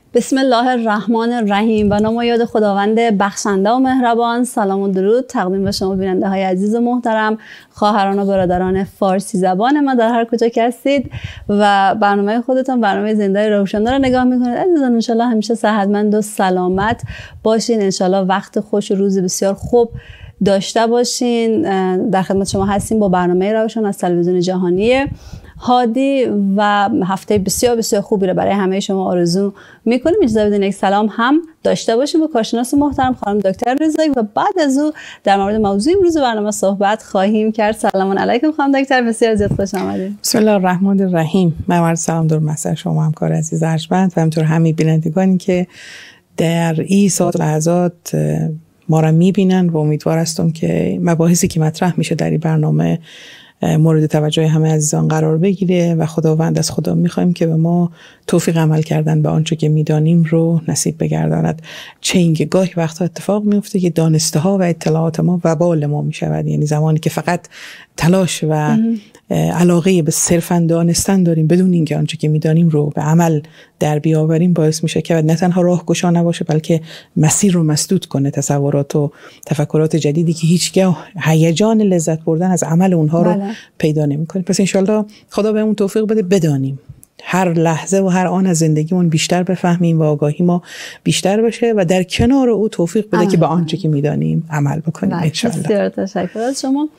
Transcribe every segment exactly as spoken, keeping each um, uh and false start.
بسم الله الرحمن الرحیم. به نام یاد خداوند بخشنده و مهربان. سلام و درود تقدیم به شما بیننده های عزیز و محترم، خواهران و برادران فارسی زبان ما در هر کجا که هستید و برنامه خودتون، برنامه زنده روشن‌دار رو نگاه میکنید. عزیزان ان شاءالله همیشه صحتمند و سلامت باشین. ان شاءالله وقت خوش و روز بسیار خوب داشته باشین. در خدمت شما هستیم با برنامه روشن از تلویزیون جهانی هادی و هفته بسیار بسیار خوبی رو برای همه شما آرزو میکنیم. اجازه بدین یک سلام هم داشته باشیم با کارشناس محترم خانم دکتر رضایی و بعد از او در مورد موضوع امروز برنامه صحبت خواهیم کرد. سلام علیکم خانم دکتر، بسیار زیاد خوش آمدید. بسم الله الرحمن الرحیم. من سلام دور مسئله شما همکار عزیز ارجمند و همینطور همه بینندگانی که در این ساعت لحظات ما را میبینن و امیدوار هستم که مباحثی که مطرح میشه در این برنامه مورد توجه همه عزیزان قرار بگیره و خداوند از خدا میخوایم که به ما توفیق عمل کردن به آنچه که میدانیم رو نصیب بگرداند. چه اینکه گاهی وقتا اتفاق میفته که دانسته ها و اطلاعات ما وبال ما میشود، یعنی زمانی که فقط تلاش و علاقه به صرفاً دانستن داریم بدون اینکه آنچه که میدانیم رو به عمل در بیاوریم، باعث میشه که نه تنها راهگشا نباشه بلکه مسیر رو مسدود کنه تصورات و تفکرات جدیدی که هیچگاه هیجان لذت بردن از عمل اونها رو بله. پیدا نمی‌کنیم. پس انشالله خدا بهمون توفیق بده بدانیم، هر لحظه و هر آن از زندگیمون بیشتر بفهمیم و آگاهی ما بیشتر بشه و در کنار او توفیق بده که به آنچه که میدانیم عمل بکنیم انشالله. بسیار تشکر از شما.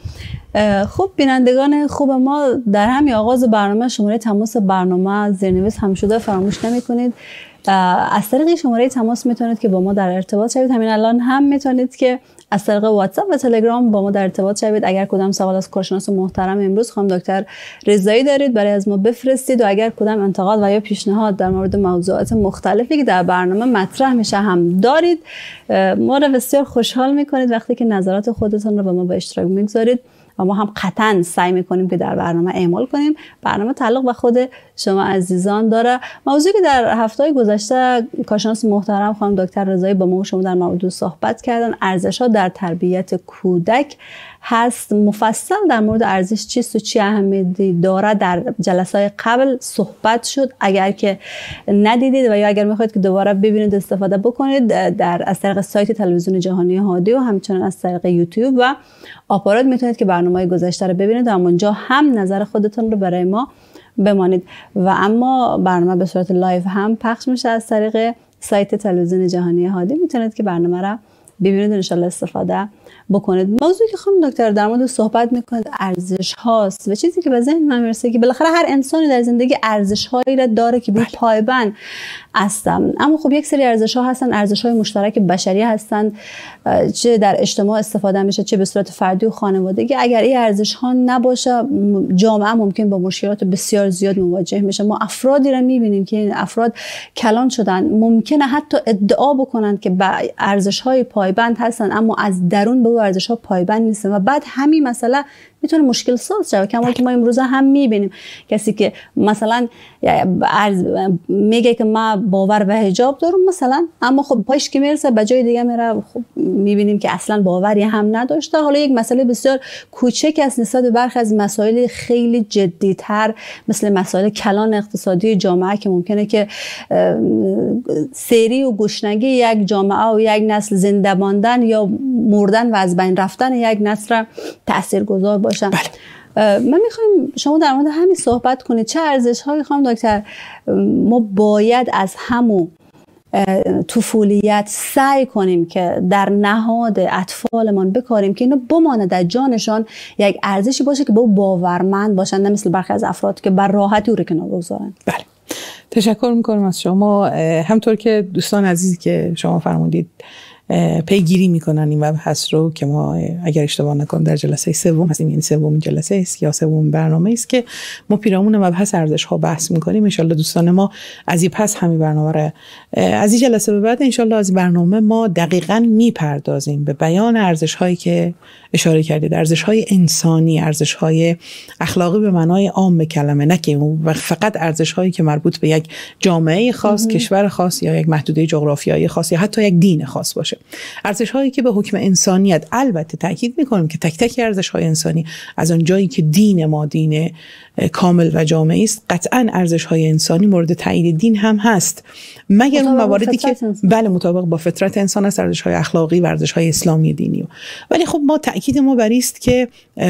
خب بینندگان خوب ما، در همین آغاز برنامه شماره تماس برنامه زیرنویس هم شده فراموش نمی‌کنید. از طریق شماره تماس میتونید که با ما در ارتباط شوید. همین الان هم میتونید که از طریق واتساپ و تلگرام با ما در ارتباط شوید. اگر کدام سوال از کارشناس محترم امروز خانم دکتر رضایی دارید برای از ما بفرستید و اگر کدام انتقاد و یا پیشنهاد در مورد موضوعات مختلفی که در برنامه مطرح میشه هم دارید، ما رو بسیار خوشحال میکنید وقتی که نظرات خودتون رو با ما به اشتراک میگذارید و ما هم قطعا سعی میکنیم که در برنامه اعمال کنیم. برنامه تعلق به خود شما عزیزان داره. موضوعی که در هفته‌های گذشته کارشناس محترم خانم دکتر رضایی با ما و شما در موضوع صحبت کردن، ارزش‌ها در تربیت کودک هست. مفصل در مورد ارزش چیست و چی اهمیتی داره در جلسات قبل صحبت شد. اگر که ندیدید و یا اگر میخواید که دوباره ببینید استفاده بکنید، در از طریق سایت تلویزیون جهانی هادی و همچنین از طریق یوتیوب و آپارات میتونید که برنامه‌های گذشته رو ببینید و همونجا هم نظر خودتون رو برای ما بمانید. و اما برنامه به صورت لایو هم پخش میشه از طریق سایت تلویزیون جهانی هادی، میتونید که برنامه رو ببینید و ان شاءالله استفاده بکنید. موضوعی که خانم دکتر در مورد صحبت میکنید ارزش هاست و چیزی که به ذهن من میرسه که بالاخره هر انسانی در زندگی ارزش هایی را داره که به پایبند هستن. اما خب یک سری ارزش ها هستن، ارزش های مشترک بشری هستن، چه در اجتماع استفاده میشه چه به صورت فردی و خانوادگی. اگر این ارزش ها نباشه جامعه ممکن با مشکلات بسیار زیاد مواجه میشه. ما افرادی را میبینیم که این افراد کلان شدن، ممکنه حتی ادعا بکنن که به ارزش های پایبند هستن اما از درون به اون ارزش ها پایبند نیستن و بعد همین مسئله میتونه مشکل ساز شه. کما که ما امروز هم میبینیم کسی که مثلا میگه که ما باور به حجاب دارم مثلا، اما خب پایش که میرسه به جای دیگه میره، خب میبینیم که اصلا باوری هم نداشته. حالا یک مسئله بسیار کوچک است نسبت به برخی از مسائل خیلی جدی‌تر مثل مسائل کلان اقتصادی جامعه که ممکنه که سری و گشنگی یک جامعه و یک نسل زنده ماندن یا مردن و از بین رفتن یک نسل تاثیرگذار باشه. بله. من میخوایم شما در مورد همین صحبت کنید. چه ارزش هایی خانم دکتر ما باید از همون طفولیت سعی کنیم که در نهاد اطفالمان بکاریم که اینو بمانه در جانشان یک ارزشی باشه که با باورمند باشن، نه مثل برخی از افراد که بر راحتی او رو کنار بگذارن. بله، تشکر میکنم از شما. همطور که دوستان عزیزی که شما فرمودید پیگیری میکنن این مبحث رو که ما اگر اشتباه نکنم در جلسه سوم هستیم، یعنی سومین جلسه است یا سومین برنامه است که ما پیرامون مبحث ارزش ها بحث میکنیم. ان شاءالله دوستان ما از این پس همین برنامه رو از این جلسه به بعد ان شاءالله از برنامه ما دقیقاً میپردازیم به بیان ارزش هایی که اشاره کردید، ارزش های انسانی، ارزش های اخلاقی به معنای عام کلمه، نه که فقط ارزش هایی که مربوط به یک جامعه خاص، کشور خاص یا یک محدوده جغرافیایی خاص یا حتی یک دین خاص باشه. ارزش هایی که به حکم انسانیت، البته تاکید میکنیم که تک تک ارزش های انسانی از آن جایی که دین ما دین کامل و جامع است، قطعا ارزش های انسانی مورد تایید دین هم هست، مگر اون مواردی که بله مطابق با فطرت انسان است، ارزش های اخلاقی و ارزش های اسلامی دینی. ولی خب ما تاکید ما بر است که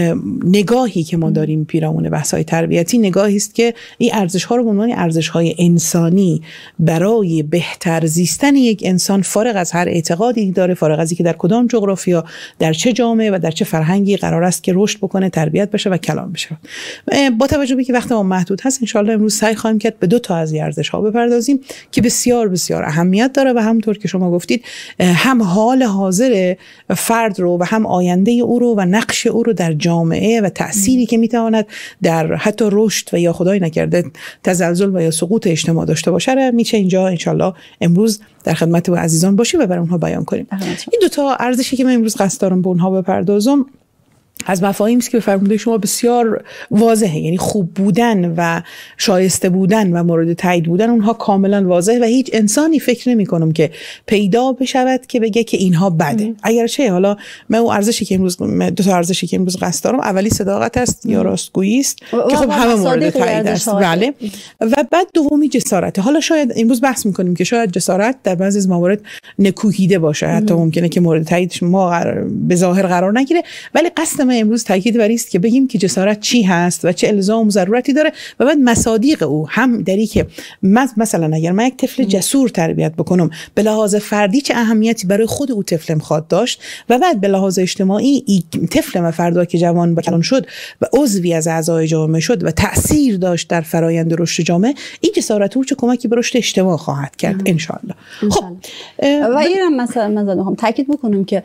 نگاهی که ما داریم پیرامون بحث های تربیتی نگاهی است که این ارزش ها رو به عنوان ارزش های انسانی برای بهتر زیستن یک انسان، فارغ از هر اعتقادی داره، فارغ از اینکه در کدام جغرافیا، در چه جامعه و در چه فرهنگی قرار است که رشد بکنه، تربیت بشه و کلان بشه. با توجه به که وقت ما محدود هست، ان شاءالله امروز سعی خواهیم کرد به دو تا از این ارزش ها بپردازیم که بسیار بسیار اهمیت داره و همونطور که شما گفتید هم حال حاضر فرد رو و هم آینده او رو و نقش او رو در جامعه و تأثیری که میتواند در حتی رشد و یا خدای نکرده تزلزل و یا سقوط اجتماع داشته باشه رو میشه اینجا ان شاءالله امروز در خدمت و عزیزان باشیم و برای اونها بیان کنیم. این دو تا ارزشی که من امروز قصد دارم به اونها بپردازم از مفاهیمی است که به فرموده شما بسیار واضحه، یعنی خوب بودن و شایسته بودن و مورد تایید بودن اونها کاملا واضحه و هیچ انسانی فکر نمی کنم که پیدا بشود که بگه که اینها بده. اگر چه حالا من اون ارزشی که امروز دو تا ارزشی که امروز قصد دارم، اولی صداقت است یا راستگویی است که خب همه مورد تایید است، بله، و بعد دومی جسارت. حالا شاید امروز بحث می‌کنیم که شاید جسارت در بعضی از موارد نکوهیده باشه، حتی ممکنه که مورد تایید ما به ظاهر قرار نگیره، ولی قصد امروز تاکید بر است که بگیم که جسارت چی هست و چه الزام و ضرورتی داره و بعد مصادیق او هم داری که مثلا اگر من یک طفل جسور تربیت بکنم به لحاظ فردی چه اهمیتی برای خود او طفل میخواد داشت و بعد به لحاظ اجتماعی طفل و فردا که جوان و کلان شد و عضوی از اعضای جامعه شد و تأثیر داشت در فرایند رشد جامعه، این جسارت او چه کمکی به رشد اجتماع خواهد کرد ان شاء الله. خب و اینم مثلا من میخوام تاکید بکنم که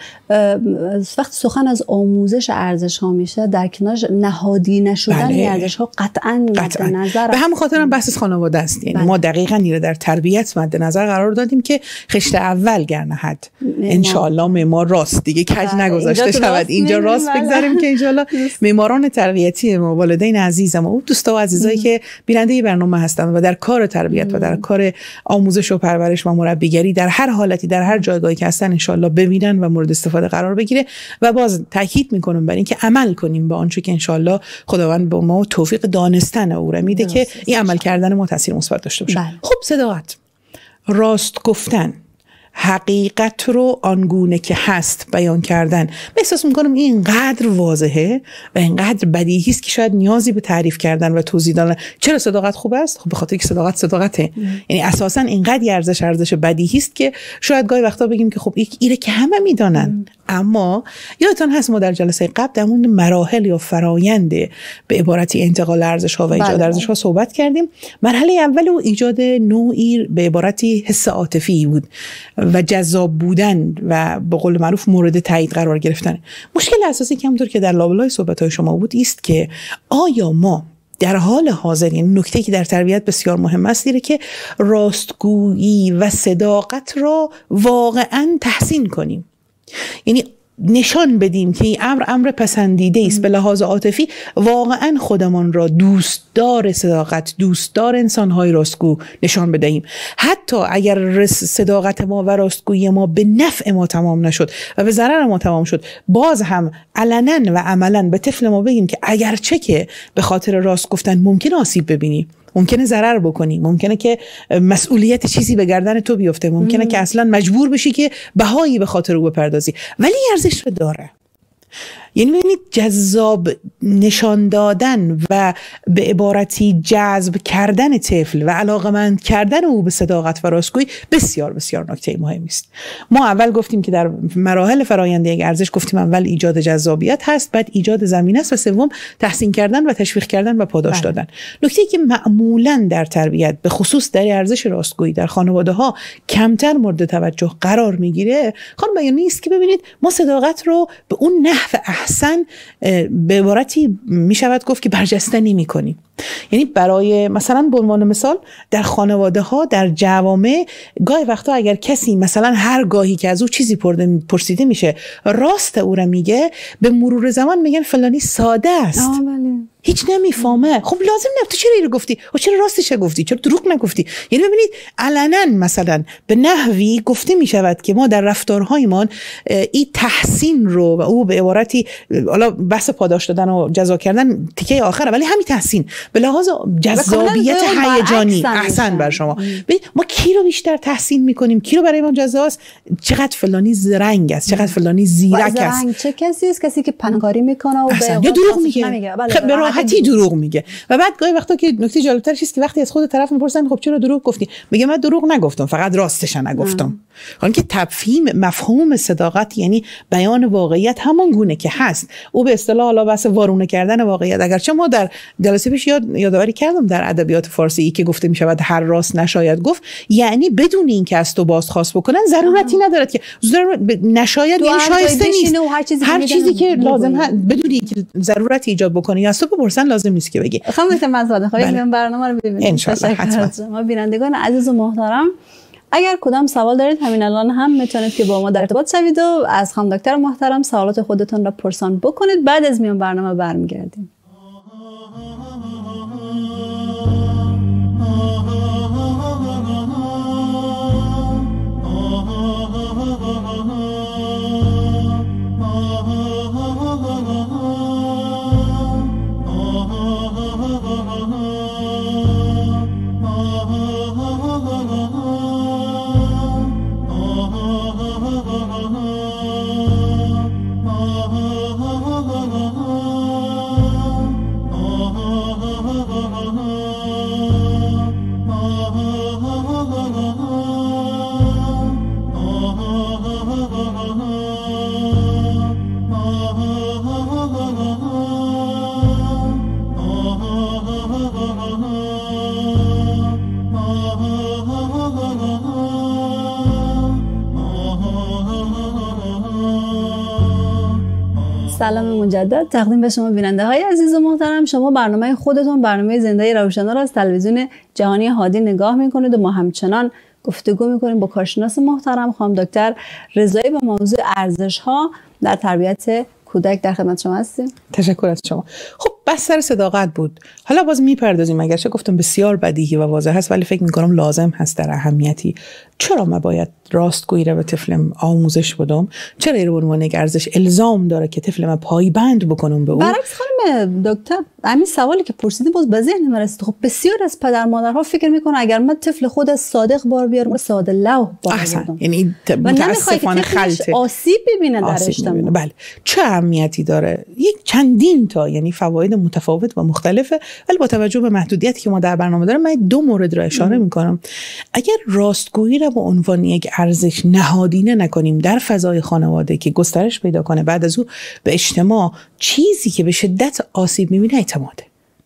وقت سخن از آموزش ارزش ها میشه در کنار نهادی نشدن بله. ارزش ها قطعا مد نظر. به همین خاطر هم بحث خانواده است، یعنی بله. ما دقیقاً اینو در تربیت مد نظر قرار دادیم که خشت اول گرنهد ان شاء الله معمار راست دیگه کج بله. نگذاشته شود، اینجا راست بله. بگذاریم که ان شاء الله معماران تربیتی ما، والدین عزیزم و دوستا و عزیزایی که بیننده برنامه هستند و در کار تربیت و در کار آموزش و پرورش و مربیگری در هر حالتی در هر جایگاهی که هستن ان شاء الله ببینن و مورد استفاده قرار بگیره و باز تاکید میکنم بر اینکه عمل کنیم به آنچه که ان شاء الله خداوند به ما توفیق دانستن او را میده که این عمل کردن ما تاثیر مثبت داشته باشه. خب صداقت، راست گفتن، حقیقت رو آنگونه که هست بیان کردن. من احساس میکنم این اینقدر واضحه و اینقدر بدیهی است که شاید نیازی به تعریف کردن و توضیح دادن. چرا صداقت خوب است؟ خب به خاطر اینکه صداقت صداقته. یعنی اساسا اینقدر ارزش ارزش بدیهی است که شاید گاهی وقتا بگیم که خب اینه که همه میدونن. اما یادتون هست ما در جلسه قبل در مورد مراحل یا فرایند به عبارتی انتقال ارزش ها و ایجاد ارزش ها صحبت کردیم. مرحله اول و ایجاد نوعی به عبارتی حس عاطفی بود و جذاب بودن و به قول معروف مورد تایید قرار گرفتن. مشکل اساسی که همونطور که در لابلای صحبت‌های شما بود است که آیا ما در حال حاضر، یعنی نکته که در تربیت بسیار مهم است اینه که راستگویی و صداقت را واقعاً تحسین کنیم، یعنی نشان بدیم که این امر امر پسندیده است به لحاظ عاطفی، واقعا خودمان را دوستدار صداقت، دوستدار انسان‌های راستگو نشان بدهیم. حتی اگر صداقت ما و راستگویی ما به نفع ما تمام نشد و به ضرر ما تمام شد، باز هم علنا و عملا به طفل ما بگیم که اگرچه که به خاطر راست گفتن ممکن آسیب ببینی، ممکنه ضرر بکنی، ممکنه که مسئولیت چیزی به گردن تو بیفته، ممکنه مم. که اصلا مجبور بشی که بهایی به خاطر او بپردازی، ولی ارزش رو داره. یعنی ببینید جذاب نشان دادن و به عبارتی جذب کردن طفل و علاقمند کردن او به صداقت و راستگویی بسیار بسیار نکته مهمی است. ما اول گفتیم که در مراحل فرآیند یک ارزش گفتیم اول ایجاد جذابیت هست، بعد ایجاد زمینه است و سوم تحسین کردن و تشویق کردن و پاداش بله. دادن. نکته‌ای که معمولاً در تربیت به خصوص در ارزش راستگویی در خانواده‌ها کمتر مورد توجه قرار میگیره، خانم بیان نیست که ببینید ما صداقت رو به اون نحو احسن به عبارتی می شود گفت که برجسته نمی کنیم. یعنی برای مثلا به عنوان مثال در خانواده ها، در جوامع، گاهی وقتا اگر کسی مثلا هر گاهی که از او چیزی پرسیده میشه راست او را میگه، به مرور زمان میگن فلانی ساده است، هیچ نمیفهمه. خب لازم نه، تو چرا اینو گفتی؟ و چرا راستش گفتی؟ چرا دروغ نگفتی؟ یعنی ببینید علنا مثلا به نحوی گفته میشود که ما در رفتارهایمان این تحسین رو، و او به عبارتی، حالا بحث پاداش دادن و جزا کردن تیکه آخره، ولی همین تحسین به لحاظ جذابیت هیجانی، احسن بر شما. ببین ما کی رو بیشتر تحسین میکنیم؟ کی رو برای ما جزاست؟ چقدر فلانی زرنگ است، چقدر فلانی زیرک است. چه کسی است؟ کسی که پنهانی میکنه و به یا دروغ میگه، به راحتی دروغ میگه. و بعد گاهی وقتا که نکته جالبترش است که وقتی از خود طرف میپرسن خب چرا دروغ گفتی، میگه من دروغ نگفتم، فقط راستش نگفتم. حالا که تفهیم مفهوم صداقت یعنی بیان واقعیت همان گونه که هست، او به اصطلاح حالا بحث وارونه کردن واقعیت. اگرچه ما در جلسه پیش یاد یادآوری کردم در ادبیات فارسی ای که گفته میشود هر راست نشاید گفت، یعنی بدون اینکه از تو بازخواست بکنن ضرورتی ندارد که نشاید، یعنی شایسته نیست هر چیزی, هر چیزی که لازم هست بدون اینکه ضرورتی ایجاد بکنه یا از تو بپرسن لازم نیست که بگی. خانم دکتر مزاده خواهید این برنامه رو ببینید ان شاء الله. حتما. ما بینندگان عزیز و محترم، اگر کدام سوال دارید همین الان هم میتونید که با ما در ارتباط شوید و از خانم دکتر محترم سوالات خودتون را پرسان بکنید. بعد از میان برنامه برمیگردیم. سلام مجدد تقدیم به شما بیننده های عزیز و محترم. شما برنامه خودتون، برنامه زنده روشنا را از تلویزیون جهانی هادی نگاه میکنید و ما همچنان گفتگو میکنیم با کارشناس محترم خانم دکتر رضایی به موضوع ارزش ها در تربیت کودک. در خدمت شما هستیم. تشکر از شما. خب بس سر صداقت بود. حالا باز میپردازیم، اگرچه گفتم بسیار بدیهی و واضح هست، ولی فکر میکنم لازم هست در اهمیتی. چرا ما باید راستگویی را به طفلم آموزش بدم؟ چرا این رو به عنوان یک ارزش الزام داره که طفلم پایبند بکنم به اون؟ برعکس خانم دکتر، همین سوالی که پرسیدی باز به ذهن من رسید. خب بسیار از پدر مادرها فکر میکنن اگر من طفل خود صادق بار بیارم، ساده لوح بار بیارم، یعنی متاسفانه خلطه آسیب ببینه در اجتماع. بله. چه اهمیتی داره؟ یک چندین تا یعنی فواید متفاوت و مختلفه، ولی با توجه به محدودیتی که ما در برنامه داریم من دو مورد را اشاره میکنم. اگر راستگویی را به عنوان یک ارزش نهادینه نکنیم در فضای خانواده که گسترش پیدا کنه، بعد از او به اجتماع، چیزی که به شدت آسیب میبینه اعتماده.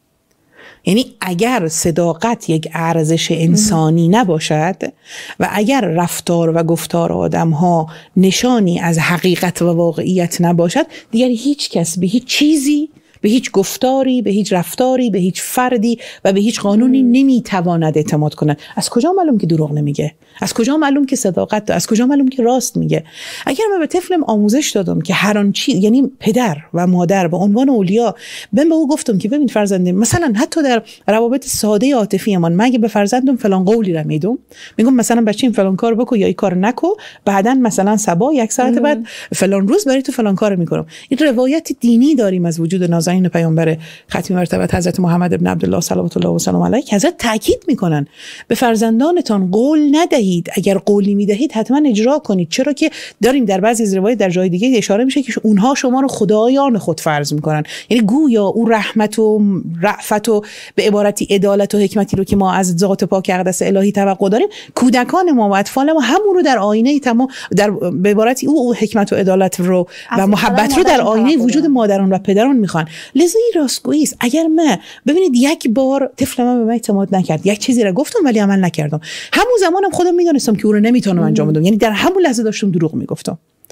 یعنی اگر صداقت یک ارزش انسانی نباشد و اگر رفتار و گفتار آدم ها نشانی از حقیقت و واقعیت نباشد، دیگر هیچ کس به هیچ چیزی، به هیچ گفتاری، به هیچ رفتاری، به هیچ فردی و به هیچ قانونی نمیتواند اعتماد کنه. از کجا معلوم که دروغ نمیگه؟ از کجا معلوم که صداقت داره؟ از کجا معلوم که راست میگه؟ اگر من به طفلم آموزش دادم که هر آن چیز، یعنی پدر و مادر به عنوان اولیا، من به او گفتم که ببین فرزندم، مثلا حتی در روابط ساده عاطفی من، من اگه به فرزندم فلان قولی را میدم، میگم مثلا بچه این فلان کار بکن یا این کار نکو، بعداً مثلا صبا یک ساعت بعد فلان روز برای تو فلان کار میکنم. این روایت دینی داریم از وجود نازنین پیامبر ختم مرتبت حضرت محمد ابن عبدالله صلوات الله و سلام علیه که حضرت تاکید میکنن به فرزندانتان قول ندهید، اگر قولی میدهید حتما اجرا کنید. چرا که داریم در بعضی از روایات در جای دیگه اشاره میشه که اونها شما رو خدایان خود فرض میکنن، یعنی گویا اون رحمت و رأفت و به عبارتی عدالت و حکمتی رو که ما از ذات پاک اقدس الهی توقع داریم، کودکان ما و اطفال ما همون رو در آینه تمام، در به عبارتی او حکمت و عدالت رو و محبت رو در آینه وجود مادران و پدران میخوان. لذا این راستگویی است. اگر من ببینید یک بار طفل من به من اعتماد نکرد، یک چیزی را گفتم ولی عمل نکردم، همون زمانم خودم میدونستم که او رو نمیتونم انجام بدم، یعنی در همون لحظه داشتم دروغ میگفتم.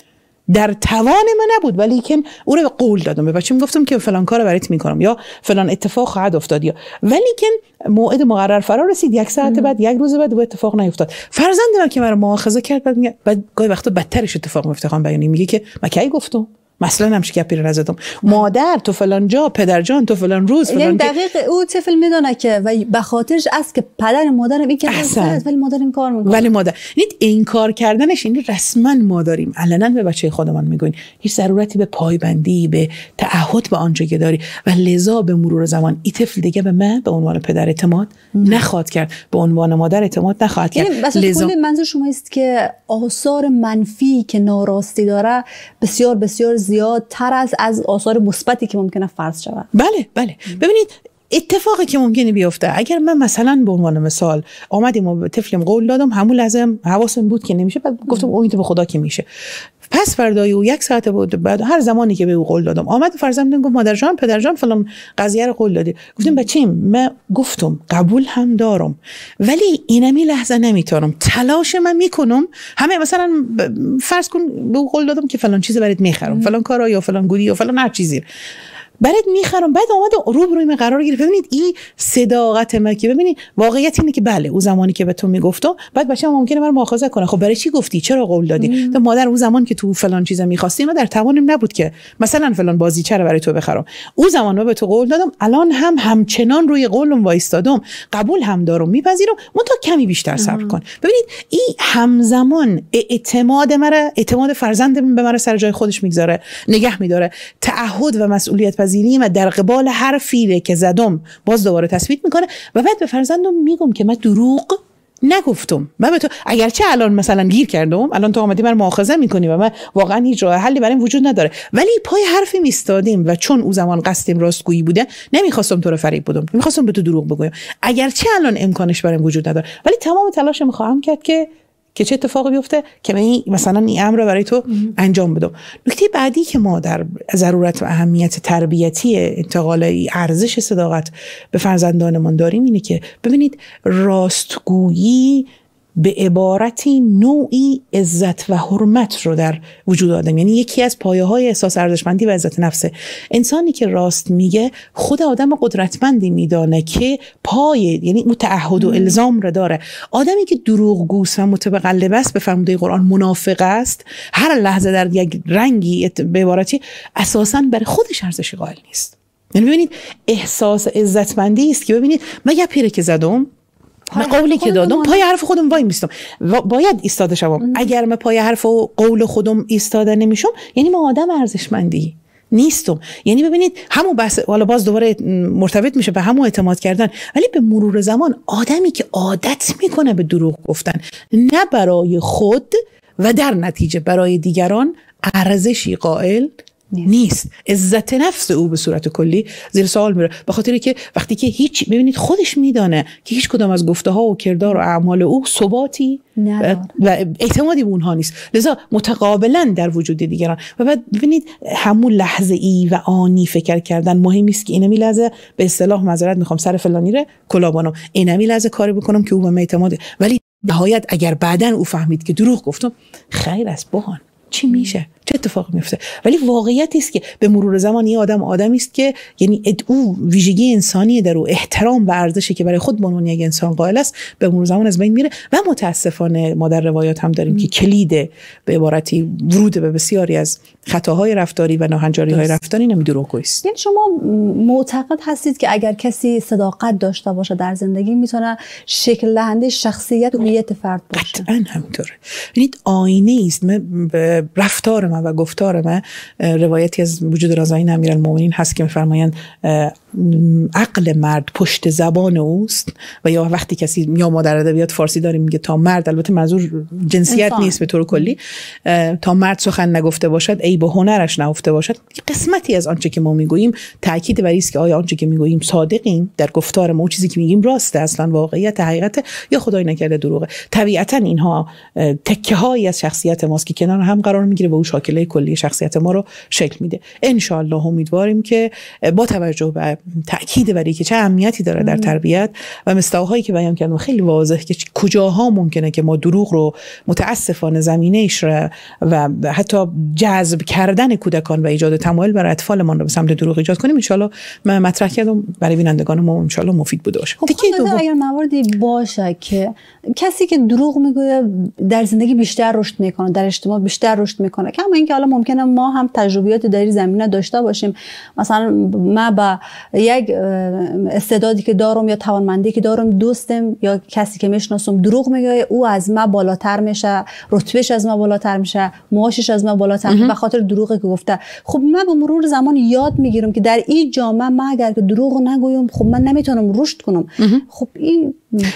در توان من نبود، ولی که او رو به قول دادم. به بچه‌م گفتم که فلان کارو برات میکنم یا فلان اتفاق خواهد افتاد، یا ولی که موعد مقرر فرا رسید، یک ساعت بعد، یک روز بعد، و اتفاق نیفتاد. فرزند من که مرا مؤاخذه کرد، بعد میگه، بعد گاهی وقتا بدترش اتفاق میفته. خانم بیانی میگه که من کی گفتم مثلا همش گپی رو نزدم، مادر تو فلان جا، پدر جان تو فلان روز فلان. یعنی دقیق او طفل میدونه که و به خاطرش است که پدر مادر این که ولی مادر این کار میکنه، ولی مادر این این کار کردنش، این رسما ما داریم علنا به بچه خودمان میگویم هیچ ضرورتی به پایبندی، به تعهد به آنچه که داری، و لذا به مرور زمان این طفل دیگه به من به عنوان پدر اعتماد نخواهد کرد، به عنوان مادر اعتماد نخواهد کرد. یعنی لذا کلی منظور شما است که آثار منفی که ناراستی داره بسیار بسیار زیادتر از از آثار مثبتی که ممکنه فرض شود. بله بله. ببینید اتفاقی که ممکنه بیفته، اگر من مثلا به عنوان مثال آمدیم و به طفلم قول دادم، همون لحظه حواسم بود که نمیشه، بعد گفتم امید به خدا که میشه. پس فردای او یک ساعت بود، بعد هر زمانی که به او قول دادم آمد فرزندم گفت مادر جان پدر جان فلان قضیه رو قول دادی. گفتم بچه‌م من گفتم قبول هم دارم، ولی اینمی لحظه نمیتونم، تلاش من میکنم. همه مثلا فرض کن به او قول دادم که فلان چیز برات میخرم، فلان کارا یا فلان گودی یا فلان هر چیزی برات میخرم، بعد اومد روبروی من قرار گرفت. ببینید این صداقت من که ببینید واقعیت اینه که بله او زمانی که به تو میگفتم، بعد بچه‌م ممکنه من مؤاخذه کنه، خب برای چی گفتی، چرا قول دادی؟ تو مادر اون زمان که تو فلان چیزا می‌خواستی اینا در توانم نبود که مثلا فلان بازیچه رو برای تو بخرم، اون زمان من به تو قول دادم، الان هم همچنان روی قولم وایستادم، قبول هم دارم میپذیرم، منتها کمی بیشتر صبر کن. ببینید این همزمان اعتماد مرا، اعتماد فرزندم به مرا سر جای خودش میگذاره، نگه میداره، تعهد و مسئولیت پذیری و در قبال هر فیله که زدم باز دوباره تثبیت میکنه، و بعد به فرزندم میگم که من دروغ نگفتم. من به تو اگرچه الان مثلا گیر کردم، الان تو اومدی من مؤاخذه میکنی و من واقعا هیچ راه حلی برایم وجود نداره، ولی پای حرفی میستادیم و چون او زمان قصدم راستگویی بوده، نمیخواستم تو رو فریب بدم، نمیخواستم به تو دروغ بگویم، اگرچه الان امکانش برایم وجود نداره، ولی تمام تلاش میخوام کرد که که چه اتفاقی بیفته که من مثلا این امر رو برای تو انجام بدم. نکته بعدی که ما در ضرورت و اهمیت تربیتی انتقال ارزش صداقت به فرزندانمون داریم اینه که ببینید راستگویی به عبارتی نوعی عزت و حرمت رو در وجود آدم، یعنی یکی از پایه‌های احساس ارزشمندی و عزت نفسه. انسانی که راست میگه خود آدم قدرتمندی میدانه که پای، یعنی اون تعهد و الزام رو داره. آدمی که دروغگوست و متقلب است، به فرموده قرآن منافق است، هر لحظه در یک رنگی به عبارتی اساساً برای خودش ارزش قائل نیست. یعنی ببینید احساس عزتمندی است که ببینید من یه پیره که زدم، من قولی که دادم پای حرف خودم وای میستم، باید ایستاده شوم. اگر من پای حرف و قول خودم ایستاده نمیشم، یعنی من آدم ارزشمندی نیستم. یعنی ببینید همون بحث، حالا باز دوباره مرتبط میشه به همون اعتماد کردن، ولی به مرور زمان آدمی که عادت میکنه به دروغ گفتن، نه برای خود و در نتیجه برای دیگران ارزشی قائل نیست، عزت نفس او به صورت کلی زیر سوال میره، به خاطری که وقتی که هیچ، ببینید خودش میدانه که هیچ کدام از گفته ها و کردار و اعمال او ثباتی و اعتمادی به اونها نیست، لذا متقابلا در وجود دیگران. و بعد ببینید همون لحظه ای و آنی فکر کردن مهم است که اینمی لحظه به اصطلاح معذرت میخوام سر فلانی ره کلابانم، اینمی لحظه کاری بکنم که او به من اعتماد، ولی نهایت اگر بعدن او فهمید که دروغ گفتم، خیر است بهان چی میشه، چه اتفاقی میفته. ولی واقعیتی است که به مرور زمان یه آدم آدمی است که یعنی او ویژگی انسانی در او، احترام و ارزشی که برای خود به عنوان یک انسان قائل است، به مرور زمان از بین میره. و متاسفانه ما در روایات هم داریم م. که کلید به عبارتی ورود به بسیاری از خطاهای رفتاری و ناهنجاری‌های رفتاری نمی دروغگویی است. یعنی شما معتقد هستید که اگر کسی صداقت داشته باشه در زندگی، میتونه شکل دهنده شخصیت و هویت فرد باشه؟ قطعاً همینطوره. ببینید آینه است. رفتار من و گفتار من، روایتی از وجود رضاین امیرالمومنین هست که می‌فرمایند عقل مرد پشت زبان اوست، و یا وقتی کسی، یا ما در ادبیات فارسی داریم میگه تا مرد، البته منظور جنسیت انسان نیست به طور کلی، تا مرد سخن نگفته باشد ای به هنرش نهفته باشد. قسمتی از آنچه که ما میگوییم تاکید بر است که آیا آنچه که میگوییم صادقیم در گفتار ما، چیزی که میگیم راسته، اصلا واقعیت، حقیقت، یا خدای نکرده دروغه. طبیعتا اینها تکه هایی از شخصیت ماست که کنار هم قرار میگیره و او شاکل شاکله کلی شخصیت ما رو شکل میده. ان شاء الله امیدواریم که با توجه به تاکید بر اینکه چه اهمیتی داره در تربیت و مستاق‌هایی که بیان کردم خیلی واضح که کجاها ممکنه که ما دروغ رو متاسفانه زمینه‌اش رو و حتی جذب کردن کودکان و ایجاد تمایل برای اطفالمان رو به سمت دروغ ایجاد کنیم، ان شاء الله من مطرح کردم برای بینندگان ما ان شاء الله مفید بوده باشه. خب اگر مواردی باشه که کسی که دروغ میگه در زندگی بیشتر رشد میکنه، در اجتماع بیشتر رشد میکنه، کما اینکه حالا ممکنه ما هم تجربیاتی در این زمینه داشته باشیم، مثلا من با یک استعدادی که دارم یا توانمندی که دارم دوستم یا کسی که میشناسم دروغ میگه، او از من بالاتر میشه، رتبهش از من بالاتر میشه، معاشش از من بالاتر میشه به خاطر دروغی که گفته. خب من به مرور زمان یاد میگیرم که در این جامعه من اگر که دروغ نگویم خب من نمیتونم رشد کنم. خب این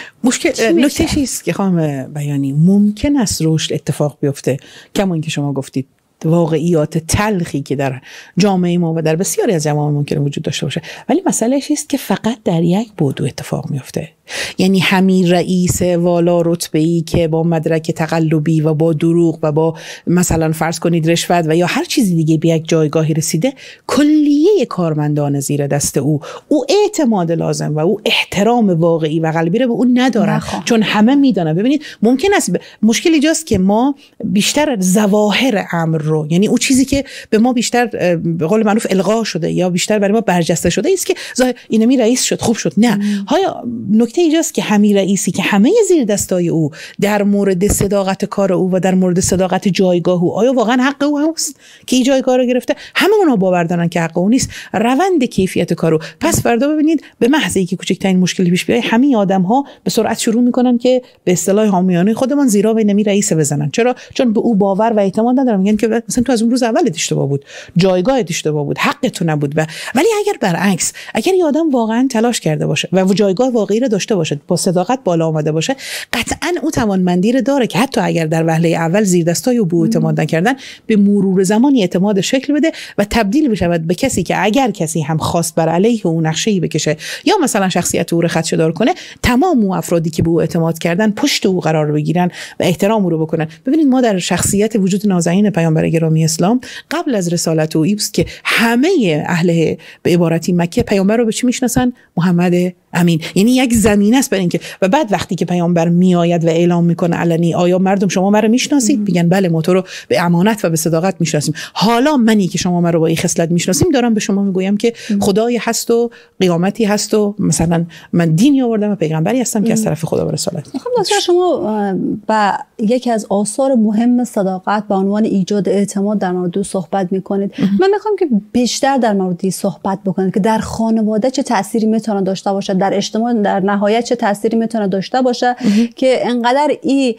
مشکل نکته چیست که خانم بیانی ممکن است رشد اتفاق بیفته، کما اینکه شما گفتید واقعیات تلخی که در جامعه ما و در بسیاری از جوامع ممکنه وجود داشته باشه، ولی مسئله چیست که فقط در یک بعد اتفاق میفته. یعنی همین رئیس والا رتبه‌ای که با مدرک تقلبی و با دروغ و با مثلا فرض کنید رشوت و یا هر چیزی دیگه به یک جایگاهی رسیده، کلیه کارمندان زیر دست او او اعتماد لازم و او احترام واقعی و قلبی رو به اون ندارن نخواه. چون همه میدونن. ببینید ممکن است ب... مشکل اینجاست که ما بیشتر ظواهر امر رو، یعنی اون چیزی که به ما بیشتر به قول معروف القا شده یا بیشتر برای ما برجسته شده است که اینمی رئیس شد خوب شد، نه. ها نکته اینجاست که همین رئیسی که همه زیر دستای او در مورد صداقت کار او و در مورد صداقت جایگاه او، آیا واقعا حق او هست که این جایگاه رو گرفته؟ همه اونا باور دارن که حق او نیست. روند کیفیت کارو پس فردا ببینید به محض اینکه کوچکترین مشکلی پیش بیاد همین آدم ها به سرعت شروع میکنن که به اصطلاح حامیانه خودمان زیرا به نمی رئیس بزنن. چرا؟ چون به او باور و اعتماد ندارن. میگن که مثلا تو از اون روز اول اشتباه بود، جایگاه اشتباه بود، حق تو نبود. و ولی اگر برعکس، اگر یه آدم واقعا تلاش کرده باشه و جایگاه واقعی رو داشته باشه، با صداقت بالا آمده باشه، قطعاً او توانمندی رو داره که حتی اگر در وهله اول زیر دستای او به اعتماد نکردن، به مرور زمان اعتماد شکل بده و تبدیل بشه به کسی که اگر کسی هم خواست بر علیه او نقشه‌ای بکشه یا مثلا شخصیت او رو خدشه‌دار کنه، تمام اون افرادی که به او اعتماد کردن پشت او قرار بگیرن و احترام او رو بکنن. ببینید ما در شخصیت وجود نازنین پیامبر گرامی اسلام قبل از رسالت او است که همه اهل به عبارتی مکه پیامبر رو به چی میشناسن؟ محمد امین. یعنی یک زمینه است برای اینکه و بعد وقتی که پیامبر میآید و اعلام میکنه علنی آیا مردم شما مرا میشناسید؟ میگن بله ما تو رو به امانت و به صداقت میشناسیم. حالا منی که شما مرا با این خصلت میشناسیم دارم به شما میگویم که خدایی هست و قیامتی هست و مثلا من دینی آوردم و پیغمبری هستم که از طرف خدا و رسالت. خب دکتر شما با یکی از آثار مهم صداقت به عنوان ایجاد اعتماد در مورد صحبت میکنید. من میخوام که بیشتر در مورد صحبت بکنید که در خانواده چه تأثیری میتونه داشته باشه، در اجتماع در نهایت چه تأثیری میتونه داشته باشه که انقدر این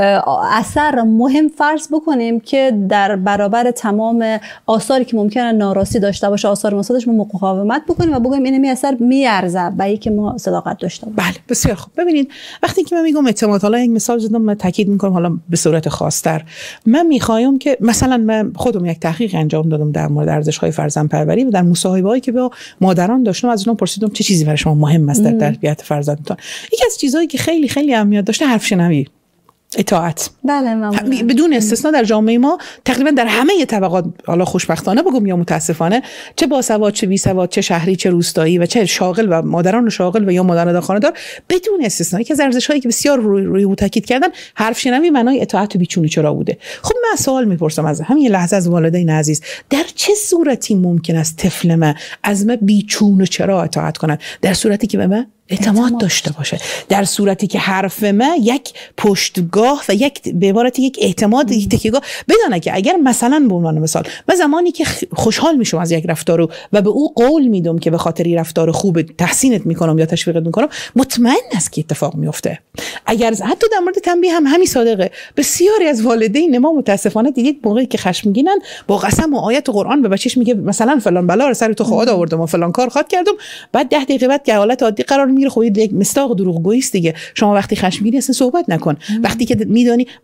اثر مهم فرض بکنیم که در برابر تمام آثاری که ممکنه ناراستی داشته باشه، آثار مثبتش مقاومت بکنیم و بگیم این می اثر میارزه به اینکه ما صداقت داشته باشیم. بله بسیار خوب. ببینید وقتی که من میگم اعتماد، حالا یک مثال زدم، من تاکید میکنم حالا به صورت خاص‌تر، من میخوایم که مثلا من خودم یک تحقیق انجام دادم در مورد ارزش‌های فرزندپروری و در مصاحبه‌هایی که با مادران داشتم از اونها پرسیدم چه چیزی برای شما مهم است در تربیت فرزندتان. یکی از چیزهایی که خیلی خیلی اهمیت داشته حرف شنوی، اطاعت. بله ممنون. بدون استثنا در جامعه ما تقریبا در همه طبقات، حالا خوشبختانه بگم یا متاسفانه، چه باسواد چه بی سواد، چه شهری چه روستایی و چه شاغل و مادران و شاغل و یا مادران خانه‌دار، بدون استثنا یکی از ارزش‌هایی که بسیار روی روی او تاکید کردن حرف شنوی معنای اطاعت و بیچون و چرا بوده. خب من سوال میپرسم از همین لحظه از والدین عزیز، در چه صورتی ممکن است طفل من از من بیچون و چرا اطاعت کنه؟ در صورتی که به من اعتماد, اعتماد داشته باشه، در صورتی که حرف من یک پشتگاه و یک به عبارت یک اعتماد یک تکیه‌گاه بدانه که اگر مثلا به عنوان مثال من زمانی که خوشحال میشم از یک رفتار و به او قول میدم که به خاطر این رفتار خوب تحسینت میکنم یا تشویقت میکنم، مطمئن است که اتفاق میفته. اگر حتی در مورد تنبیه هم همین صادقه. بسیاری از والدین ما متاسفانه دیدید موقعی که خشمگینن با قسم و آیت قرآن به بچه‌ش میگه مثلا فلان بلا رو سر تو خود آوردم و فلان کار خاط کردم، بعد ده دقیقه بعد که حالت عادی قرار میگیره. خب یک مستاق دروغگویی است دیگه. شما وقتی خشمگینی اصلا صحبت نکن. وقتی که میدانی و بعد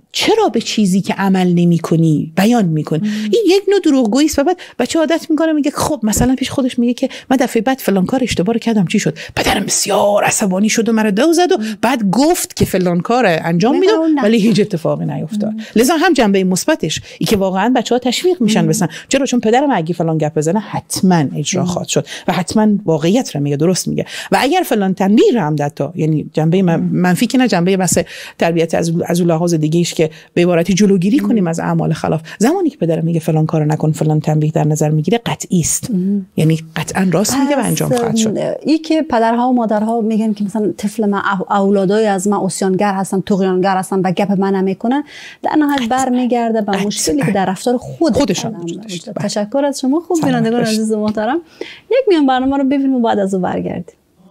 چرا به چیزی که عمل نمی کنی بیان میکنی؟ این یک نوع دروغگویی است. و بعد بچه عادت میکنه میگه خب مثلا پیش خودش میگه که من دفعه بعد فلان کار اشتباه رو کردم، چی شد؟ پدرم بسیار عصبانی شد و مرا دو زد و بعد گفت که فلان کار انجام میدم ولی هیچ اتفاقی نیفتاد. لذا هم جنبه مثبتش این که واقعا بچه‌ها تشویق میشن بسن، چرا؟ چون پدرم اگه فلان گپ بزنه حتما اجرا خواهد شد و حتما واقعیت رو میگه، درست میگه. و اگر فلان تنبیه هم داد تا یعنی جنبه منفی که نه، جنبه بس تربیت از از لحاظ دیگه ایش که به عبارتی جلوگیری کنیم از اعمال خلاف. زمانی که پدرم میگه فلان کارو نکن، فلان تنبیه در نظر میگیره، قطعی است، یعنی قطعا راست میگه و انجام خواهد شد. این که پدرها و مادرها میگن که مثلا طفل من اولادای از من عصیانگر هستن، طغیانگر هستن و گپ من نمیکنن، در نهایت برمیگرده به مشکلی که در رفتار خود خودشان داشته. تشکر از شما. خوب بینندگان عزیز و محترم، یک میان برنامه رو ببینیم و بعد از اون برگردیم.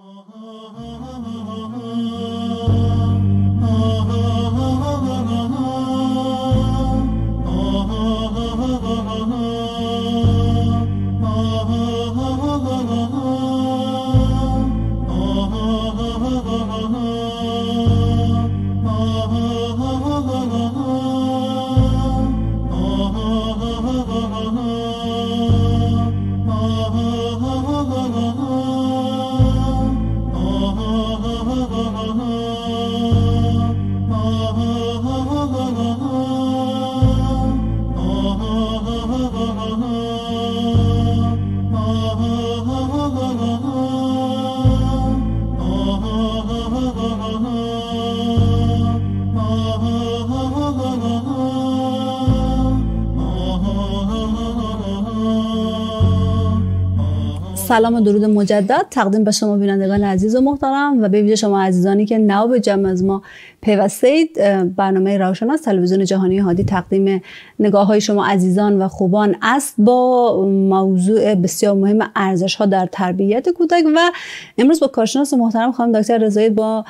سلام و درود مجدد تقدیم به شما بینندگان عزیز و محترم و به ویژه شما عزیزانی که نو به جمع از ما پیوستید. برنامه روشن از تلویزیون جهانی هادی تقدیم نگاه های شما عزیزان و خوبان است با موضوع بسیار مهم ارزش ها در تربیت کودک و امروز با کارشناس محترم خانم دکتر رضایی با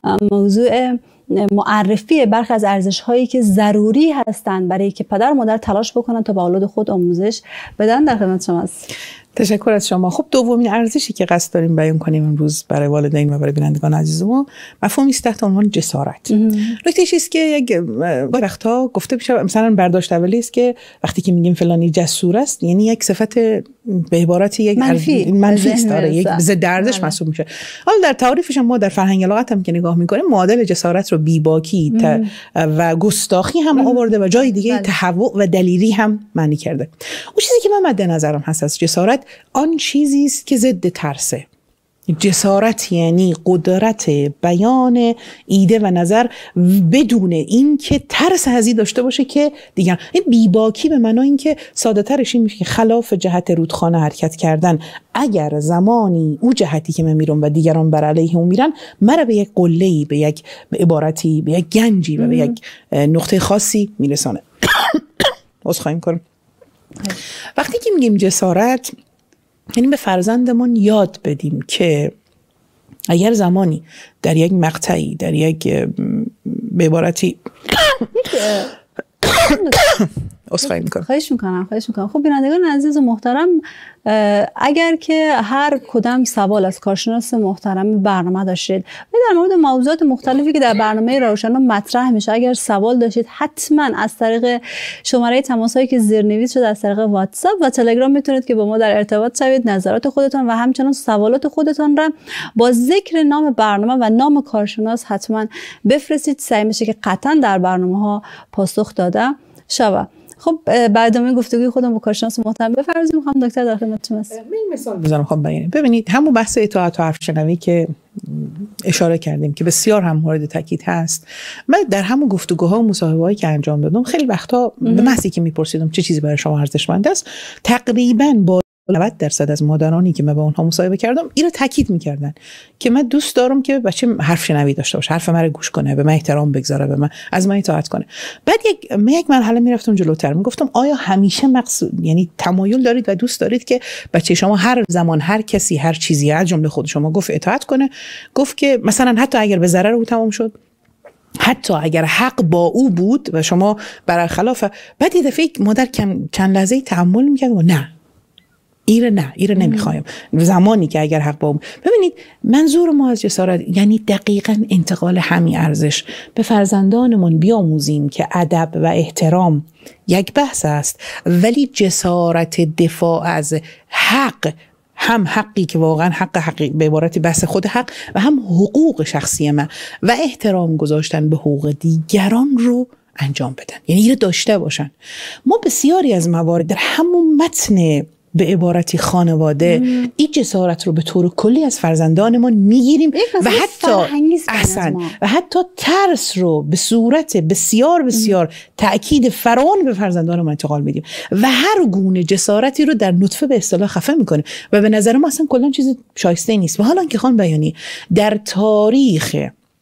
موضوع معرفی برخی از ارزش هایی که ضروری هستند برای که پدر و مادر تلاش بکنن تا به اولاد خود آموزش بدن. در خدمت شما است. تشکر از شما. خب دومین ارزشی که قصد داریم بیان کنیم امروز برای والدین و برای بینندگان عزیز ما مفهومی است تحت عنوان جسارت. نکتهش است که یک وقتا گفته میشه مثلا برداشت اولی است که وقتی که میگیم فلانی جسور است یعنی یک صفت به عبارتی یک منفی منفی است، داره یک ضد ارزش محسوب میشه. حالا در تعریفش ما در فرهنگ لغت هم که نگاه میکنیم معادل جسارت رو بیباکی و گستاخی هم آورده و جای دیگه تهوع و دلیری هم معنی کرده. اون چیزی که من مد نظرم هست از جسارت آن چیزی است که ضد ترسه. جسارت یعنی قدرت بیان ایده و نظر بدون این که ترس ازی داشته باشه که دیگر. این بیباکی به معنای این که ساده ترش این میشه که خلاف جهت رودخانه حرکت کردن. اگر زمانی او جهتی که من میرم و دیگران بر علیه اون میرن مرا به یک قله‌ای، به یک به عبارتی به یک گنجی و به یک نقطه خاصی میرسانه. عذرخواهی میکنم. وقتی که میگیم جسارت یعنی به فرزندمون یاد بدیم که اگر زمانی در یک مقطعی در یک به عبارتی عذرخواهی میکنم. خواهش میکنم خواهش میکنم. خب بینندگان عزیز و محترم، اگر که هر کدام سوال از کارشناس محترم برنامه داشتید و در مورد موضوعات مختلفی که در برنامه روشن مطرح میشه اگر سوال داشتید حتما از طریق شماره تماسایی که زیرنویس شده از طریق واتساپ و تلگرام میتونید که با ما در ارتباط شوید، نظرات خودتان و همچنین سوالات خودتان را با ذکر نام برنامه و نام کارشناس حتما بفرستید. سعی میشه که قطعا در برنامه ها پاسخ داده شود. خب بعد از گفتگوی خودم با کارشناس محترم بفرمایید. میخوام دکتر در خدمتتون هستم. من مثال بزنم خب ببینید ببینید همون بحث اطاعت و حرف شنوی که اشاره کردیم که بسیار هم مورد تاکید هست. من در همون گفتگوها و مصاحبه‌هایی که انجام دادم خیلی وقتا به محضی که میپرسیدم چه چیزی برای شما ارزشمند است تقریبا با نود درصد از مادرانی که من با اونها مصاحبه کردم اینو تاکید میکردن که من دوست دارم که بچه حرف شنوی داشته باشه، حرف من رو گوش کنه، به من احترام بگذاره، به من از من اطاعت کنه. بعد یک من یک مرحله میرفتم جلوتر میگفتم آیا همیشه مقصود یعنی تمایل دارید و دوست دارید که بچه شما هر زمان هر کسی هر چیزی از جمله خود شما گفت اطاعت کنه؟ گفت که مثلا حتی اگر به ضرر او تمام شد، حتی اگر حق با او بود و شما برخلاف. بعد یه دفعه مادر کم چند لحظه تأمل میکرد و نه ایره نه ایره نمیخوایم. زمانی که اگر حق با اون. ببینید منظور ما از جسارت یعنی دقیقاً انتقال همین ارزش به فرزندانمون، بیاموزیم که ادب و احترام یک بحث است، ولی جسارت دفاع از حق، هم حقی که واقعا حق حقی به عبارت بحث خود حق و هم حقوق شخصی من و احترام گذاشتن به حقوق دیگران رو انجام بدن، یعنی اینو داشته باشن. ما بسیاری از موارد در همون متن به عبارتی خانواده مم. این جسارت رو به طور کلی از فرزندانمون میگیریم و حتی احسن و حتی ترس رو به صورت بسیار بسیار مم. تأکید فراوان به فرزندانمون انتقال میدیم و هر گونه جسارتی رو در نطفه به اصطلاح خفه میکنیم و به نظر ما اصلا کلا چیز شایسته نیست. و حالا که خان بیانی در تاریخ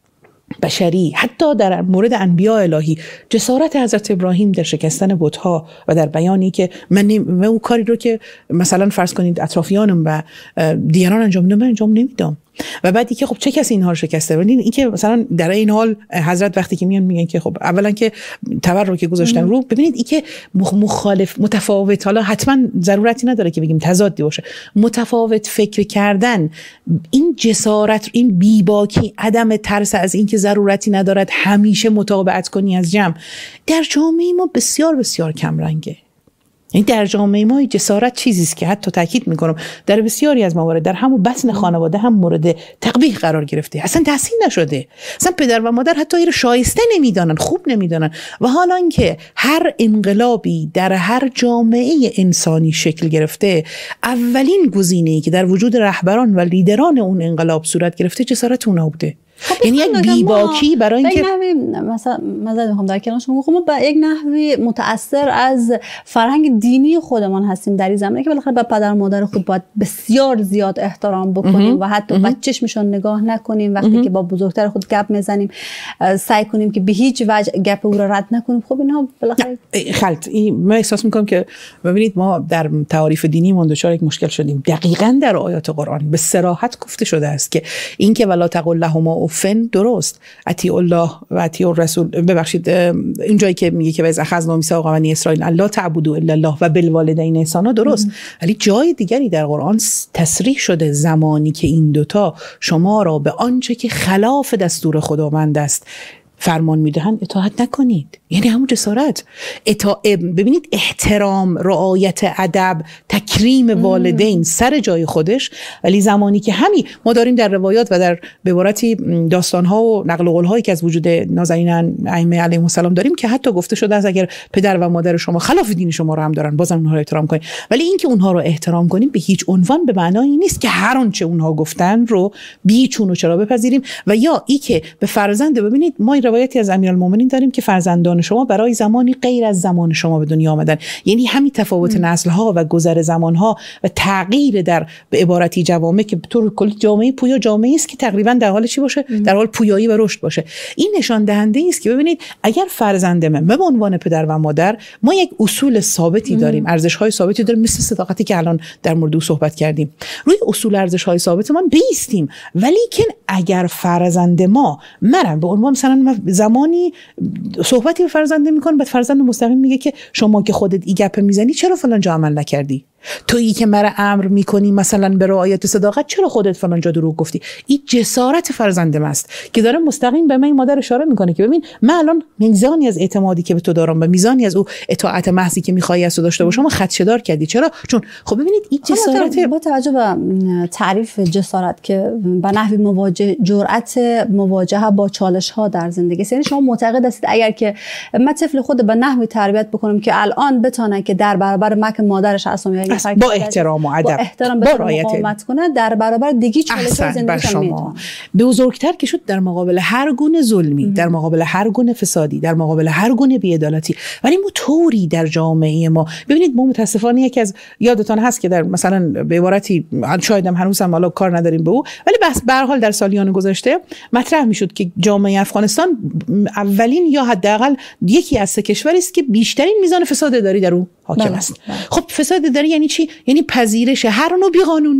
بشری، حتی در مورد انبیاء الهی، جسارت حضرت ابراهیم در شکستن بت‌ها و در بیانی که من, من اون کاری رو که مثلا فرض کنید اطرافیانم و دیگران انجام میدن من انجام نمیدم. و بعدی که خب چه کسی اینها رو شکسته؟ ببینید این که مثلا در این حال حضرت وقتی که میان میگن که خب اولا که تبرک که گذاشتن رو، ببینید این که مخالف متفاوت، حالا حتما ضرورتی نداره که بگیم تضادی باشه، متفاوت فکر کردن، این جسارت، این بیباکی، عدم ترس از این که ضرورتی ندارد همیشه مطابقت کنی از جمع، در جامعه ما بسیار بسیار کم رنگه. این در جامعه ما جسارت چیزی است که حتی تاکید میکنم در بسیاری از موارد در همون بطن خانواده هم مورد تقبیح قرار گرفته، اصلا تحسین نشده، اصلا پدر و مادر حتی این رو شایسته نمیدانن، خوب نمیدانن. و حالا اینکه هر انقلابی در هر جامعه انسانی شکل گرفته، اولین گزینه‌ای که در وجود رهبران و لیدران اون انقلاب صورت گرفته جسارت اونها بوده. خب یعنی یک بیباکی برای اینکه نحوی مثلا مزد میخوام در کنار شما، خب ما به یک نحوی متأثر از فرهنگ دینی خودمان هستیم در این زمینه که بالاخره به پدر و مادر خود باید بسیار زیاد احترام بکنیم و حتی به چشمشون نگاه نکنیم، وقتی که با بزرگتر خود گپ میزنیم سعی کنیم که به هیچ وجه گپ او را رد نکنیم. خب اینها بالاخره خلط. این من احساس میکنم که ببینید ما در تعاریف دینی ما دچار یک مشکل شدیم. دقیقاً در آیات قرآن به صراحت گفته شده است که این که ولا تقل لهما فن درست، اطیع الله و اطیع الرسول، ببخشید اینجایی که میگه که از اخذنا میثاق بنی اسرائیل الا تعبدوا الا الله و بالوالدین احسانا درست، ولی جای دیگری در قرآن تصریح شده زمانی که این دوتا شما را به آنچه که خلاف دستور خداوند است فرمان میدهند اطاعت نکنید. یعنی همون جسارت. اطاع... ببینید احترام، رعایت ادب، تکریم والدین سر جای خودش، ولی زمانی که همین ما داریم در روایات و در به عبارتی داستان‌ها و نقل قول هایی که از وجود نازنینان ائمه علیهم السلام داریم که حتی گفته شده است اگر پدر و مادر شما خلاف دین شما رو هم دارن بازم اونها رو احترام کنید. ولی اینکه اونها رو احترام کنیم به هیچ عنوان به معنای نیست که هر آنچه اونها گفتن رو بیچون و چرا بپذیریم. و یا ای که به فرزند، ببینید ما روایتی از امیرالمومنین داریم که فرزندان شما برای زمانی غیر از زمان شما به دنیا آمدن، یعنی همین تفاوت نسل ها و گذر زمان ها و تغییر در به عبارتی جوامع که به طور کلی جامعه پویا جامعه است که تقریبا در حال چی باشه؟ ام. در حال پویایی و رشد باشه. این نشان دهنده است که ببینید اگر فرزند من به عنوان پدر و مادر ما یک اصول ثابتی داریم، ارزش های ثابتی داریم، مثل صداقتی که الان در مورد او صحبت کردیم، روی اصول ارزش های ثابت ما بیستیم. ولی که اگر فرزند ما من به عنوان مثلا زمانی صحبتی به فرزنده میکنه، بعد فرزند مستقیم میگه که شما که خودت این گپ میزنی چرا فلان جا عمل نکردی؟ تویی که مرا امر میکنی مثلا به رعایت صداقت چرا خودت فلان جا دروغ گفتی؟ این جسارت فرزندم است که داره مستقیم به من مادر اشاره میکنه که ببین من الان میزانی از اعتمادی که به تو دارم و میزانی از او اطاعت محضی که میخوای از تو داشته باشم خدشه‌دار کردی. چرا؟ چون خب ببینید این جسارت با توجه به تعریف جسارت که به نحوی مواجه جرأت مواجهه با چالش ها در زندگی، یعنی شما معتقد هستید اگر که من طفل خود به نحوی تربیت بکنم که الان بتونه که در برابر مک مادرش اسامی با احترام و ادب، با احترام به مقاومت کنه، در برابر دیگه چالش زندگیش میتونه بزرگتر که شد در مقابل هر گونه ظلمی، در مقابل هر گونه فسادی، در مقابل هر گونه بی‌عدالتی. ولی ما طوری در جامعه ما ببینید ما متاسفانه یکی از یادتان هست که در مثلا به عبارتی شاید هم هنوز هم حالا کار نداریم به او، ولی بس به هر حال در سالیان گذشته مطرح میشد که جامعه افغانستان اولین یا حداقل یکی از سه کشوری است که بیشترین میزان فساد اداری در اون حاکم است. خب فساد اداری یعنی چی؟ یعنی پذیرش هر نوع بی‌قانونی،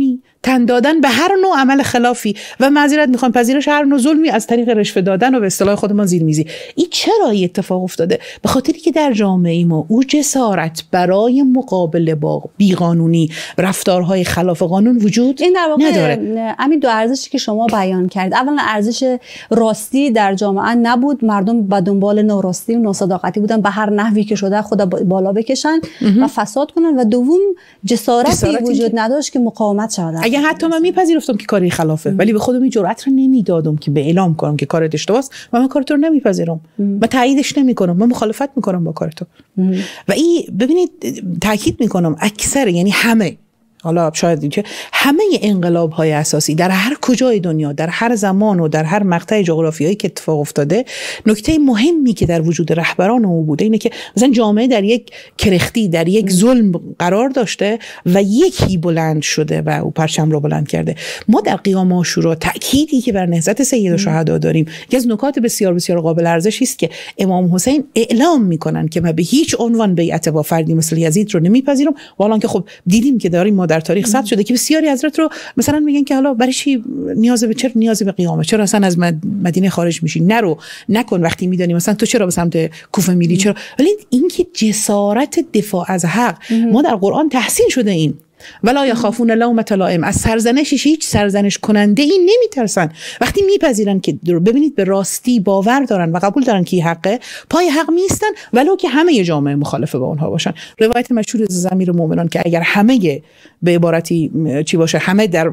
تن دادن به هر نوع عمل خلافی و معذرت میخوام پذیرش هر نوع ظلمی از طریق رشوه دادن و به اصطلاح خودمان زیرمیزی. این چرا این اتفاق افتاده؟ به خاطری که در جامعه ما او جسارت برای مقابله با بیقانونی رفتارهای خلاف قانون وجود این در واقع نداره. همین دو ارزشی که شما بیان کرد، اولا ارزش راستی در جامعه نبود، مردم به دنبال ناراستی و ناصداقتی بودن به هر نحوی که شده خود بالا بکشن و فساد کنن، و دوم جسارتی, جسارتی وجود که... نداشت که مقاومت شود. اگه حتی من میپذیرفتم که کاری خلافه ام. ولی به خودم این جرأت رو نمیدادم که به اعلام کنم که کارت اشتباهه و من کار تو رو نمیپذیرم، من تاییدش نمیکنم، من مخالفت میکنم با کار تو. و این ببینید تاکید میکنم اکثر، یعنی همه، حالا شاید که همه انقلاب های اساسی در هر کجای دنیا، در هر زمان و در هر مقطع جغرافیایی که اتفاق افتاده، نکته مهمی که در وجود رهبران او بوده اینه که مثلا جامعه در یک کرختی، در یک ظلم قرار داشته و یکی بلند شده و او پرچم رو بلند کرده. ما در قیام عاشورا تأکیدی که بر نهضت سید الشهدا داریم، یکی از نکات بسیار بسیار قابل ارزشی است که امام حسین اعلام میکنن که من به هیچ عنوان بیعت با فردی مثل یزید رو نمیپذیرم، والا که خب دیدیم که داریم ما در تاریخ ثبت شده که بسیاری حضرت رو مثلا میگن که حالا برای چی نیاز به چرا نیاز به قیامه، چرا اصلا از مدینه خارج میشی، نرو نکن وقتی میدونی مثلا تو چرا به سمت کوفه میری، چرا. ولی این که جسارت دفاع از حق ما در قرآن تحسین شده، این ولا یخافون لومة لائم، از سرزنش هیچ سرزنش کننده این نمیترسن وقتی میپذیرن که ببینید به راستی باور دارن و قبول دارن که حقه، پای حق میستن ولو که همه جامعه مخالفه با اونها باشن. روایت مشهور از ضمیر مومنان که اگر همه به عبارتی چی باشه همه در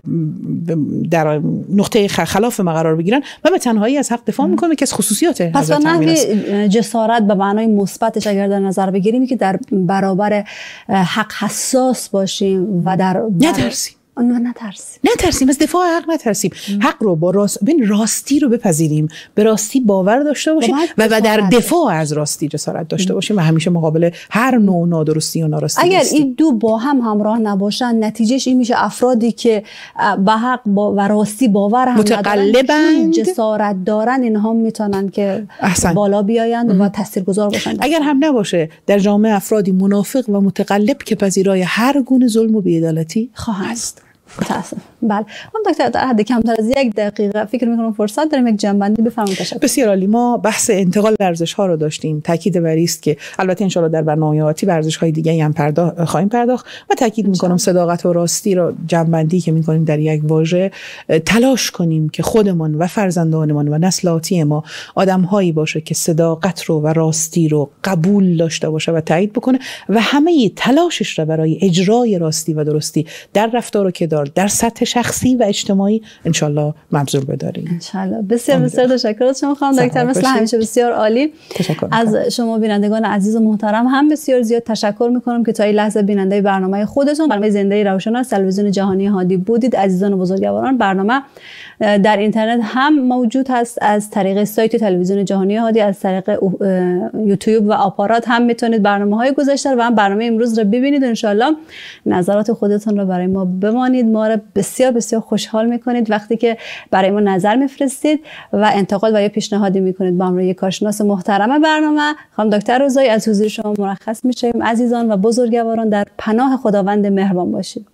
در نقطه خلاف ما قرار بگیرن و به تنهایی از حق دفاع میکنه که از خصوصیات حضرت امین است. جسارت به معنای مثبتش اگر در نظر بگیریم که در برابر حق حساس باشیم و در نترسیم نترسیم نترسیم از دفاع حق نترسیم، حق رو با راست ببین راستی رو بپذیریم، به راستی باور داشته باشیم و, و در دفاع از راستی جسارت داشته باشیم و همیشه مقابل هر نوع نادرستی و ناراستی. اگر راستی. این دو با هم همراه نباشن نتیجهش این میشه افرادی که به حق با و راستی باور هم متقلبن، جسارت دارن، اینها میتونن که احسن. بالا بیایند و تاثیرگذار باشن. اگر هم نباشه در جامعه افرادی منافق و متقلب که پذیرای هر گونه ظلم و بی‌عدالتی خواهند. متاسف. بله. اون دکتر در حد کمتر از یک دقیقه فکر می‌کنم فرصت داریم یک جنبندی بفرمایید. تشکر. بسیار عالی. ما بحث انتقال ارزش‌ها رو داشتیم. تاکید بر است که البته ان شاءالله در برنامه آتی به ارزش‌های دیگه‌ای هم پرداخت خواهیم پرداخت و تاکید می‌کنم صداقت و راستی رو جنبندی که می‌کنیم در یک واژه تلاش کنیم که خودمان و فرزندانمان و نسل آتی ما آدم‌هایی باشه که صداقت رو و راستی رو قبول داشته باشه و تایید بکنه و همه تلاشش رو برای اجرای راستی و درستی در رفتار و کردار در سطح شخصی و اجتماعی انشالله مبذول بداریم. انشالله. بسیار بسیار تشکر از شما خانم دکتر، مثل همیشه بسیار عالی. تشکر از شما بینندگان عزیز و محترم هم بسیار زیاد تشکر میکنم که تا این لحظه بیننده برنامه خودتون برنامه زنده روشن از تلویزیون جهانی هادی بودید. عزیزان و بزرگواران، برنامه در اینترنت هم موجود هست از طریق سایت تلویزیون جهانی هادی، از طریق یوتیوب و آپارات هم میتونید برنامه‌های گذشته و هم برنامه امروز رو ببینید. ان شاءالله نظرات خودتون رو برای ما بمانید. ما رو بسیار بسیار خوشحال میکنید وقتی که برای ما نظر میفرستید و انتقاد و یا پیشنهادی میکنید. با همراه یک کارشناس محترم برنامه خانم دکتر رضایی از حضور شما مرخص میشیم. عزیزان و بزرگواران، در پناه خداوند مهربان باشید.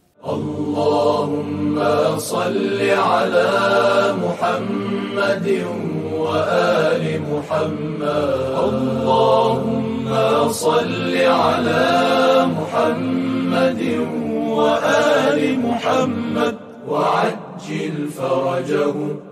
اللهم صل على محمد وآل محمد. اللهم صل على محمد وآل محمد وعجل فرجهم